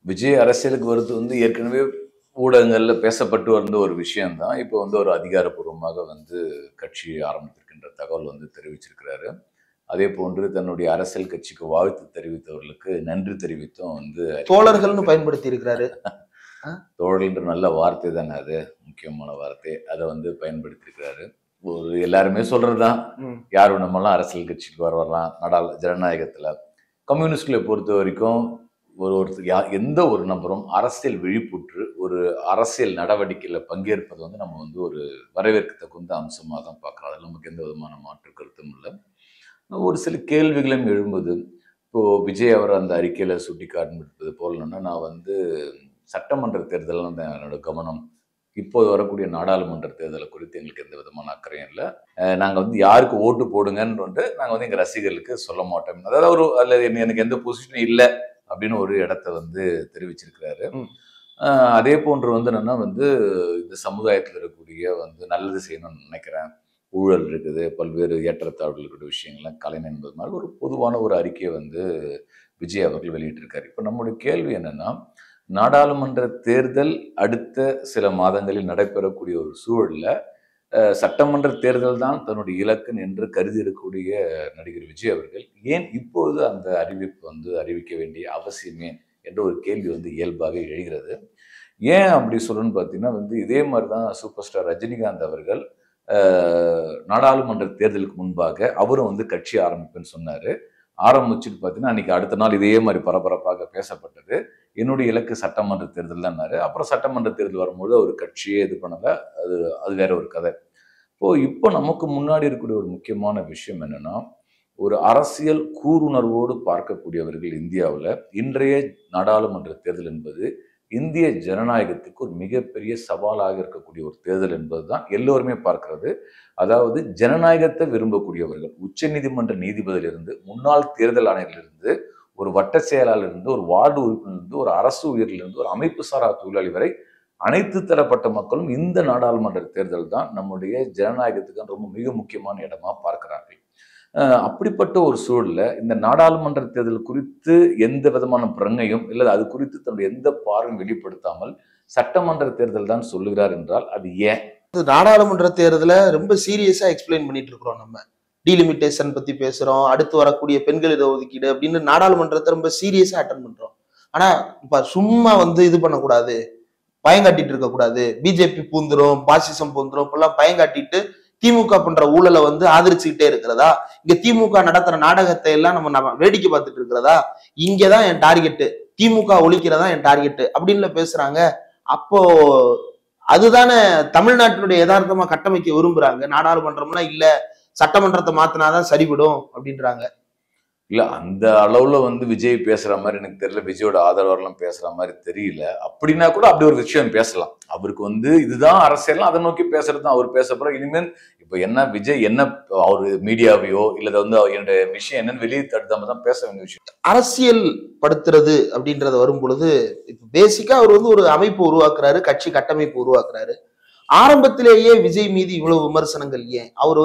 விஜய் அரசியலுக்கு வருது ஏற்கனவே ஊடகங்கள்ல பேசப்பட்டு வந்த ஒரு விஷயம் தான். இப்போ ஒரு அதிகாரப்பூர்வமாக கட்சி ஆரம்பித்திருக்கின்ற தகவல் தெரிவிச்சிருக்கிறாரு. அதே போன்று தன்னுடைய அரசியல் கட்சிக்கு வாழ்த்து தெரிவித்தவர்களுக்கு நன்றி தெரிவித்தும் தோழர்கள்னு பயன்படுத்தி இருக்கிறாரு. தோழல்ன்ற நல்ல வார்த்தை தானே அது, முக்கியமான வார்த்தை. அதை பயன்படுத்தியிருக்கிறாரு. ஒரு எல்லாருமே சொல்றதுதான், யார் நம்மலாம் அரசியல் கட்சிக்கு வரலாம் ஜனநாயகத்துல. கம்யூனிஸ்ட்களை பொறுத்த வரைக்கும் எந்த ஒரு நபரும் அரசியல் விழிப்புற்று ஒரு அரசியல் நடவடிக்கையில பங்கேற்பது நம்ம ஒரு வரவேற்கத்தக்க அம்சமாக தான் பார்க்குறோம். அதில் நமக்கு எந்த விதமான மாற்று கருத்தும் இல்லை. ஒரு சில கேள்விகளும் எழும்புது. இப்போ விஜய் அவர் அந்த அறிக்கையில சுட்டி காண்பிப்பது போலன்னா, நான் சட்டமன்ற தேர்தல் என்னோட கவனம். இப்போது வரக்கூடிய நாடாளுமன்ற தேர்தலை குறித்து எங்களுக்கு எந்த விதமான அக்கறையும் இல்லை. நாங்கள் யாருக்கு ஓட்டு போடுங்கன்னு நாங்கள் எங்கள் ரசிகர்களுக்கு சொல்ல மாட்டோம். அதாவது அதில் எனக்கு எந்த பொசிஷனும் இல்லை அப்படின்னு ஒரு இடத்த தெரிவிச்சிருக்கிறாரு. அதே போன்று என்னன்னா இந்த சமுதாயத்தில் இருக்கக்கூடிய நல்லது செய்யணும்னு நினைக்கிறேன். ஊழல் இருக்குது, பல்வேறு ஏற்றத்தாழ்வுகள் இருக்கிற விஷயங்கள்லாம் கலைஞர் என்பது மாதிரி ஒரு பொதுவான ஒரு அறிக்கையை விஜய் அவர்கள் வெளியிட்டிருக்காரு. இப்போ நம்முடைய கேள்வி என்னன்னா, நாடாளுமன்ற தேர்தல் அடுத்த சில மாதங்களில் நடைபெறக்கூடிய ஒரு சூழல்ல சட்டமன்ற தேர்தல் தான் தன்னுடைய இலக்கு என்று கருதி இருக்கக்கூடிய நடிகர் விஜய் அவர்கள் ஏன் இப்போது அந்த அறிவிப்பு அறிவிக்க வேண்டிய அவசியமே என்ற ஒரு கேள்வி இயல்பாக எழுகிறது. ஏன் அப்படி சொல்லணும்னு பார்த்தீங்கன்னா இதே மாதிரி தான் சூப்பர் ஸ்டார் ரஜினிகாந்த் அவர்கள் நாடாளுமன்ற தேர்தலுக்கு முன்பாக அவரும் கட்சி ஆரம்பிப்புன்னு சொன்னாரு. ஆரம்பிச்சுட்டு பார்த்தீங்கன்னா அன்னைக்கு அடுத்த நாள் இதே மாதிரி பரபரப்பாக பேசப்பட்டது. என்னுடைய இலக்கு சட்டமன்ற தேர்தல் தான்னாரு. அப்புறம் சட்டமன்ற தேர்தல் வரும்போது அவர் கட்சியே இது பண்ணல. அது வேற ஒரு கதை. இப்போ நமக்கு முன்னாடி இருக்கக்கூடிய ஒரு முக்கியமான விஷயம் என்னன்னா, ஒரு அரசியல் கூருணர்வோடு பார்க்கக்கூடியவர்கள் இந்தியாவில் இன்றைய நாடாளுமன்ற தேர்தல் என்பது இந்திய ஜனநாயகத்துக்கு ஒரு மிகப்பெரிய சவாலாக இருக்கக்கூடிய ஒரு தேர்தல் என்பதுதான் எல்லோருமே பார்க்கிறது. அதாவது ஜனநாயகத்தை விரும்பக்கூடியவர்கள் உச்ச நீதிமன்ற நீதிபதியிலிருந்து, முன்னாள் தேர்தல் ஆணையரிலிருந்து, ஒரு வட்ட செயலாளரிலிருந்து, ஒரு வார்டு உறுப்பினரிலிருந்து, ஒரு அரசு உயரிலிருந்து, ஒரு அமைப்பு சாரா தொழிலாளி வரை அனைத்து தரப்பட்ட மக்களும் இந்த நாடாளுமன்ற தேர்தல் தான் நம்முடைய ஜனநாயகத்துக்கு ரொம்ப மிக முக்கியமான இடமா பார்க்கிறார்கள். அப்படிப்பட்ட ஒரு சூழல்ல இந்த நாடாளுமன்ற தேர்தல் குறித்து எந்த விதமான பிரங்கையும் இல்லை, அது குறித்து தன்னுடைய எந்த பார்வையும் வெளிப்படுத்தாமல் சட்டமன்ற தேர்தல் தான் சொல்லுகிறார் என்றால் அது ஏன்? நாடாளுமன்ற தேர்தலை ரொம்ப சீரியஸா எக்ஸ்பிளைன் பண்ணிட்டு இருக்கிறோம். நம்ம டீலிமிட்டேஷன் பத்தி பேசுறோம், அடுத்து வரக்கூடிய பெண்கள் இடஒதுக்கீடு அப்படின்னு நாடாளுமன்றத்தை ரொம்ப சீரியஸா அட்டன் பண்றோம். ஆனா இப்ப சும்மா இது பண்ணக்கூடாது, பயங்காட்டிட்டு இருக்கக்கூடாது, பிஜேபி பூந்துரும், பாசிசம் பூந்துரும், இப்பெல்லாம் பயங்காட்டிட்டு திமுக பண்ற ஊழலை ஆதரிச்சுக்கிட்டே இருக்கிறதா, இங்க திமுக நடத்துற நாடகத்தை எல்லாம் நம்ம வேடிக்கை பார்த்துட்டு இருக்கிறதா, இங்கதான் என் டார்கெட்டு, திமுக ஒழிக்கிறதா என் டார்கெட்டு அப்படின்னு பேசுறாங்க. அப்போ அதுதானே தமிழ்நாட்டினுடைய யதார்த்தமா கட்டமைக்க விரும்புறாங்க. நாடாளுமன்றம்லாம் இல்ல, சட்டமன்றத்தை மாத்தினாதான் சரிவிடும் அப்படின்றாங்க. இல்ல அந்த அளவுல விஜய் பேசுற மாதிரி எனக்கு தெரியல. விஜயோட ஆதரவாளர்லாம் பேசுற மாதிரி தெரியல. அப்படின்னா கூட அப்படி ஒரு விஷயம் பேசலாம். அவருக்கு இதுதான் அரசியல், அதை நோக்கி பேசுறது தான் அவர் பேசப்படுற. இனிமேல் இப்ப என்ன விஜய் என்ன அவரு மீடியாவையோ இல்ல என்னுடைய விஷயம் என்னன்னு வெளியே தடுத்தாம தான் பேச வேண்டிய விஷயம். அரசியல் படுத்துறது அப்படின்றது வரும் பொழுது இப்ப பேசிக்கா அவர் ஒரு அமைப்பு உருவாக்குறாரு, கட்சி கட்டமைப்பு உருவாக்குறாரு. ஆரம்பத்திலேயே விஜய் மீது இவ்வளவு விமர்சனங்கள் ஏன்? அவர்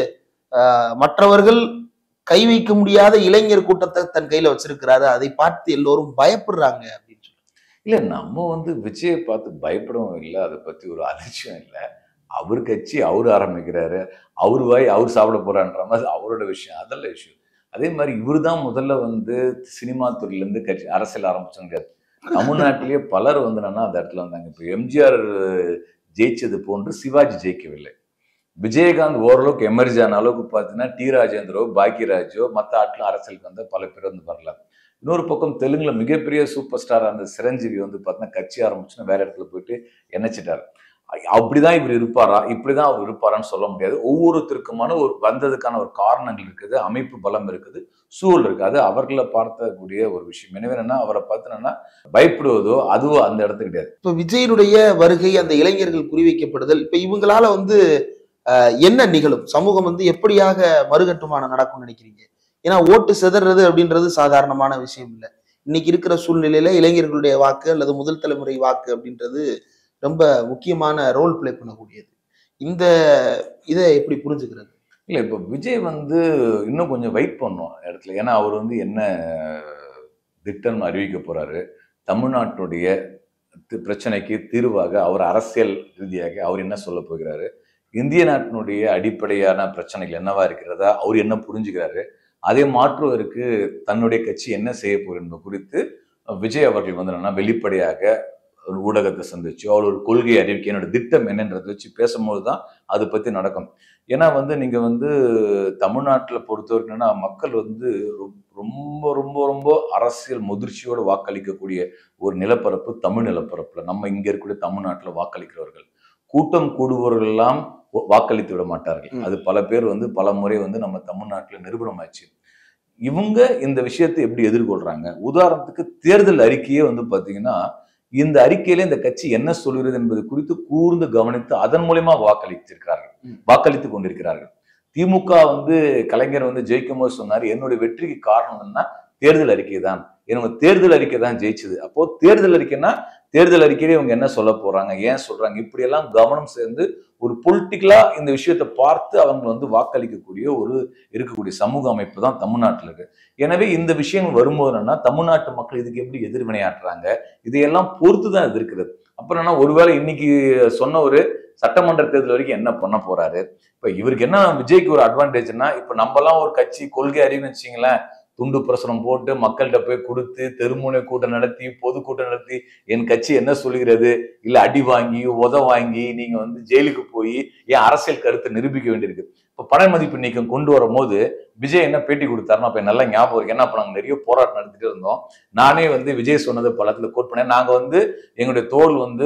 மற்றவர்கள் கை வைக்க முடியாத இளைஞர் கூட்டத்தை தன் கையில வச்சிருக்கிறாரு, அதை பார்த்து எல்லோரும் பயப்படுறாங்க அப்படின்னு சொல்லி. இல்ல நம்ம விஜயை பார்த்து பயப்படவும் இல்லை, அதை பத்தி ஒரு அலட்சியம் இல்லை. அவர் கட்சி அவர் ஆரம்பிக்கிறாரு, அவர் வாய் அவர் சாப்பிட போறான்ற மாதிரி அவரோட விஷயம், அதெல்லாம் விஷயம். அதே மாதிரி இவர் தான் முதல்ல சினிமா துறையிலேருந்து கட்சி அரசியல் ஆரம்பிச்சோம் கிடையாது. தமிழ்நாட்டிலேயே பலர் என்னன்னா அந்த இடத்துல வந்தாங்க. இப்போ எம்ஜிஆர் ஜெயிச்சது போன்று சிவாஜி ஜெயிக்கவில்லை. விஜயகாந்த் ஓரளவுக்கு எமர்ஜி ஆன அளவுக்கு பார்த்தீங்கன்னா டி ராஜேந்திரோ, பாக்கியராஜோ, மற்ற ஆட்களும் அரசியலுக்கு பல பேர் வரல. இன்னொரு பக்கம் தெலுங்குல மிகப்பெரிய சூப்பர் ஸ்டார் அந்த சிரஞ்சீவி பார்த்தீங்கன்னா கட்சி ஆரம்பிச்சுன்னா வேற இடத்துல போயிட்டு இணைச்சிட்டாரு. அப்படிதான் இவர் இருப்பாரா, இப்படிதான் அவர் இருப்பாரான்னு சொல்ல முடியாது. ஒவ்வொருத்தருக்குமான ஒரு வந்ததுக்கான ஒரு காரணங்கள் இருக்குது, அமைப்பு பலம் இருக்குது, சூழல் இருக்கு. அது அவர்களை பார்த்தக்கூடிய ஒரு விஷயம். எனவே என்னன்னா அவரை பார்த்தீங்கன்னா பயப்படுவதோ அதுவோ அந்த இடத்து கிடையாது. இப்ப விஜயனுடைய வருகை, அந்த இளைஞர்கள் குறிவைக்கப்படுதல், இப்ப இவங்களால என்ன நிகழும்? சமூகம் எப்படியாக மறுகட்டுமானம் நடக்கும்னு நினைக்கிறீங்க? ஏன்னா ஓட்டு சிதறது அப்படின்றது சாதாரணமான விஷயம் இல்லை. இன்னைக்கு இருக்கிற சூழ்நிலையில இளைஞர்களுடைய வாக்கு அல்லது முதல் தலைமுறை வாக்கு அப்படின்றது ரொம்ப முக்கியமான ரோல் பிளே பண்ணக்கூடியது. இதை எப்படி புரிஞ்சுக்கிறது? இல்ல இப்ப விஜய் இன்னும் கொஞ்சம் வெயிட் பண்ணும் இடத்துல. ஏன்னா அவர் என்ன திட்டம் அறிவிக்க போறாரு, தமிழ்நாட்டுடைய பிரச்சனைக்கு தீர்வாக அவர் அரசியல் ரீதியாக அவர் என்ன சொல்ல போகிறாரு, இந்திய நாட்டினுடைய அடிப்படையான பிரச்சனைகள் என்னவா இருக்கிறதா அவர் என்ன புரிஞ்சுக்கிறாரு, அதை மாற்றுவதற்கு தன்னுடைய கட்சி என்ன செய்ய போகிறது என்பது குறித்து விஜய் அவர்கள் வந்து என்னன்னா வெளிப்படையாக ஒரு ஊடகத்தை சந்திச்சு அவர் ஒரு கொள்கை அறிவிக்கை என்னோட திட்டம் என்னன்றதை வச்சு பேசும்போது தான் அதை பத்தி நடக்கும். ஏன்னா வந்து நீங்க வந்து தமிழ்நாட்டில் பொறுத்தவரைக்கும் என்னன்னா மக்கள் வந்து ரொம்ப ரொம்ப ரொம்ப அரசியல் முதிர்ச்சியோடு வாக்களிக்கக்கூடிய ஒரு நிலப்பரப்பு தமிழ் நிலப்பரப்புல நம்ம இங்க இருக்கக்கூடிய தமிழ்நாட்டில் வாக்களிக்கிறவர்கள் கூட்டம் கூடுபவர்கள் எல்லாம் வாக்களித்து விட மாட்டார்கள். அது பல பேர் வந்து பல முறை வந்து நம்ம தமிழ்நாட்டில் நிரூபணமாச்சு. இவங்க இந்த விஷயத்தை எப்படி எதிர்கொள்றாங்க? உதாரணத்துக்கு தேர்தல் அறிக்கையே வந்து பாத்தீங்கன்னா இந்த அறிக்கையில இந்த கட்சி என்ன சொல்கிறது என்பது குறித்து கூர்ந்து கவனித்து அதன் மூலமா வாக்களித்துக் கொண்டிருக்கிறார்கள். திமுக வந்து கலைஞர் வந்து ஜெயிக்கும் போது சொன்னாரு, என்னுடைய வெற்றிக்கு காரணம் என்ன, தேர்தல் அறிக்கை தான், என்னோட தேர்தல் அறிக்கை தான் ஜெயிச்சது. அப்போ தேர்தல் அறிக்கைன்னா தேர்தல் அறிக்கையிலே இவங்க என்ன சொல்ல போறாங்க, ஏன் சொல்றாங்க, இப்படி எல்லாம் கவனம் சேர்ந்து ஒரு பொலிட்டிக்கலா இந்த விஷயத்தை பார்த்து அவங்க வந்து வாக்களிக்கக்கூடிய ஒரு இருக்கக்கூடிய சமூக அமைப்பு தான் தமிழ்நாட்டில் இருக்கு. எனவே இந்த விஷயங்கள் வரும்போது என்னன்னா தமிழ்நாட்டு மக்கள் இதுக்கு எப்படி எதிர்வினையாற்றுறாங்க, இதையெல்லாம் பொறுத்துதான் இது இருக்கிறது. அப்புறம் என்ன, ஒருவேளை இன்னைக்கு சொன்ன ஒரு சட்டமன்ற தேர்தல் வரைக்கும் என்ன பண்ண போறாரு, இப்ப இவருக்கு என்ன விஜய்க்கு ஒரு அட்வான்டேஜ்னா, இப்ப நம்ம எல்லாம் ஒரு கட்சி கொள்கை அறிவுன்னு வச்சுங்களேன், துண்டு பிரசுரம் போட்டு மக்கள்கிட்ட போய் கொடுத்து தெருமுனை கூட்டம் நடத்தி பொதுக்கூட்டம் நடத்தி என் கட்சி என்ன சொல்லுகிறது, இல்ல அடி வாங்கி வாங்கி நீங்க வந்து ஜெயிலுக்கு போய் என் அரசியல் கருத்தை நிரூபிக்க வேண்டியிருக்கு. இப்ப பண மதிப்பு நீக்கம் கொண்டு வரும் போது விஜய் என்ன பேட்டி கொடுத்தாருன்னா அப்ப நல்லா ஞாபகம் இருக்கு. ஏன்னா அப்ப நாங்க நிறைய போராட்டம் நடத்திட்டு இருந்தோம். நானே வந்து விஜய் சொன்னது பலத்துல கோட் பண்ணேன். நாங்க வந்து எங்களுடைய தோல் வந்து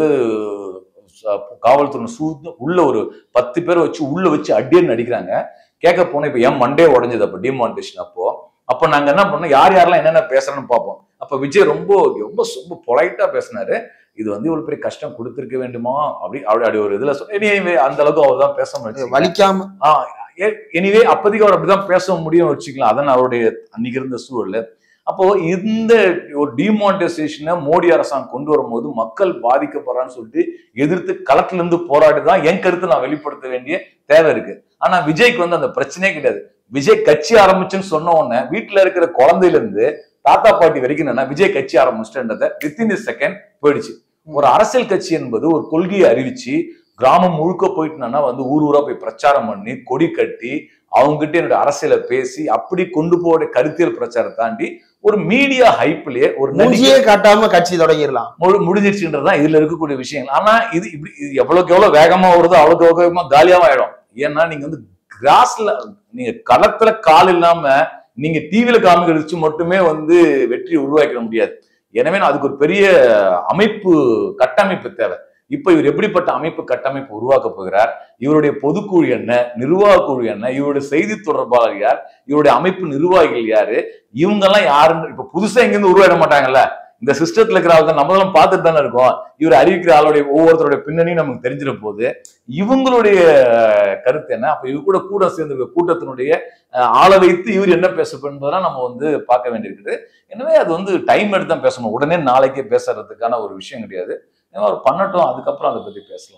காவல்துறை உள்ள ஒரு 10 பேரை வச்சு உள்ள வச்சு அடியன்னு அடிக்கிறாங்க. கேட்க போனோம். இப்ப என் மண்டே உடஞ்சது அப்ப டிமானிட்டேஷன். அப்போ நாங்க என்ன பண்ணோம், யார் யாரெல்லாம் என்னென்ன பேசுறோம்னு பார்ப்போம். அப்ப விஜய் ரொம்ப ரொம்ப ரொம்ப பொலைட்டா பேசினாரு. இது வந்து இவ்வளவு பெரிய கஷ்டம் கொடுத்திருக்க வேண்டுமா அப்படி ஒரு இதுல எனிவே அந்த அளவுக்கு அவர் தான் பேச முடியும் வலிக்காம. எனிவே அப்போதைக்கு அவர் அப்படிதான் பேச முடியும் வச்சுக்கலாம். அதான் அவருடைய அன்னைக்கு இருந்த சூழல். அப்போ இந்த ஒரு டிமானிட்டைசேஷனை மோடி அரசாங்கம் கொண்டு வரும்போது மக்கள் பாதிக்கப்படுறான்னு சொல்லிட்டு எதிர்த்து களத்துல இருந்து போராடிதான் என் கருத்தை நான் வெளிப்படுத்த வேண்டிய தேவை இருக்கு. ஆனா விஜய்க்கு வந்து அந்த பிரச்சனையே கிடையாது. விஜய் கட்சி ஆரம்பிச்சுன்னு சொன்ன உடனே வீட்டுல இருக்கிற குழந்தையில இருந்து தாத்தா பாட்டி வரைக்கும் என்னன்னா விஜய் கட்சி ஆரம்பிச்சுட்டேன்றத வித்தின் தி செகண்ட் போயிடுச்சு. ஒரு அரசியல் கட்சி என்பது ஒரு கொள்கையை அறிவிச்சு கிராமம் முழுக்க போயிட்டுனா வந்து ஊர் ஊரா போய் பிரச்சாரம் பண்ணி கொடி கட்டி அவங்க கிட்ட என்னோட அரசியலை பேசி அப்படி கொண்டு போற கருத்தியல் பிரச்சாரம் தாண்டி ஒரு மீடியா ஹைப்லயே ஒரு நடிகையே காட்டாம கட்சி தொடங்கிடலாம் முடிஞ்சிருச்சுன்றதுதான் இதுல இருக்கக்கூடிய விஷயங்கள். ஆனா இது இப்படி எவ்வளவுக்கு எவ்வளவு வேகமா வருதோ அவ்வளவுக்கு வேகமா காலியாவும் ஆயிடும். ஏன்னா நீங்க வந்து கிராஸ்ல நீங்க களத்துல கால் இல்லாம நீங்க டிவில காமிச்சு மட்டுமே வந்து வெற்றி உருவாக்கிட முடியாது. எனவே அதுக்கு ஒரு பெரிய அமைப்பு கட்டமைப்பு தேவை. இப்ப இவர் எப்படிப்பட்ட அமைப்பு கட்டமைப்பு உருவாக்க போகிறார், இவருடைய பொதுக்குழு என்ன, நிர்வாக குழு என்ன, இவருடைய செய்தி தொடர்பாளர் யார், இவருடைய அமைப்பு நிர்வாகிகள் யாரு, இவங்க எல்லாம் யாருன்னு இப்ப புதுசா இங்கிருந்து உருவாயிட மாட்டாங்கல்ல. இந்த சிஸ்டத்துல இருக்கிற ஆள் தான் நம்ம எல்லாம் பார்த்துட்டு தானே இருக்கோம். இவர் அறிவிக்கிற ஆளுடைய ஒவ்வொருத்தருடைய பின்னணியும் நமக்கு தெரிஞ்சிட போது இவங்களுடைய கருத்து என்ன, அப்ப இவங்க கூட சேர்ந்து கூட்டத்தினுடைய ஆளை வைத்து இவர் என்ன பேச என்பதெல்லாம் நம்ம வந்து பார்க்க வேண்டியிருக்குது. எனவே அது வந்து டைம் எடுத்து தான் பேசணும். உடனே நாளைக்கே பேசுறதுக்கான ஒரு விஷயம் கிடையாது. அவர் பண்ணட்டும், அதுக்கப்புறம் அதை பத்தி பேசலாம்.